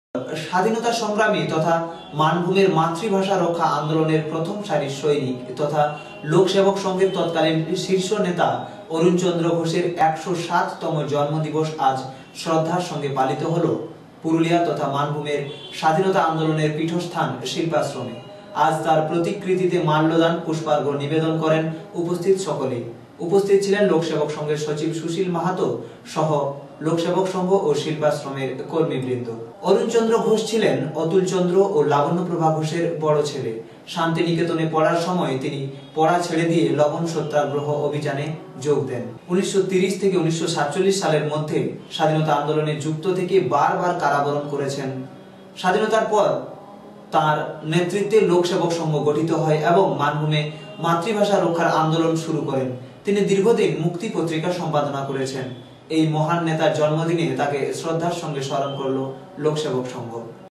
স্বাধীনতা সংগ্রামী তথা মানভূমের মাতৃভাষা রক্ষা আন্দোলনের প্রথম সারির সৈনিক তথা লোকসেবক সংঘের তৎকালীন শীর্ষ নেতা অরুণ চন্দ্র ঘোষের ১০৭তম জন্মদিবস আজ শ্রদ্ধার সঙ্গে পালিত হলো পুরুলিয়া তথা মানভূমের স্বাধীনতা আন্দোলনের পীঠস্থান শিল্পাশ্রমে। আজ তার প্রতিকৃতিতে মাল্যদান পুষ্পার্ঘ্য নিবেদন করেন উপস্থিত সকলেই। উপস্থিত ছিলেন লোকসেবক সংঘের সচিব সুশীল মাহাতো সহ লোকসেবক সংঘ ও শিল্পাশ্রমের কর্মীবৃন্দ। অরুণ চন্দ্র ঘোষ ছিলেন অতুল চন্দ্র ও লাবণ্যপ্রভা ঘোষের বড় ছেলে। শান্তিনিকেতনে পড়ার সময় তিনি পড়া ছেড়ে দিয়ে লবণ সত্যাগ্রহ অভিযানে যোগ দেন। ১৯৩০ থেকে ১৯৪৭ সালের মধ্যে স্বাধীনতা আন্দোলনে যুক্ত থেকে বারবার কারাবরণ করেছেন। স্বাধীনতার পর তার নেতৃত্বে লোকসেবক সংঘ গঠিত হয় এবং মানভূমে মাতৃভাষা রক্ষার আন্দোলন শুরু করেন। তিনি দীর্ঘদিন মুক্তি পত্রিকা সম্পাদনা করেছেন। এই মহান নেতার জন্মদিনে তাকে শ্রদ্ধার সঙ্গে স্মরণ করল লোকসেবক সংঘ।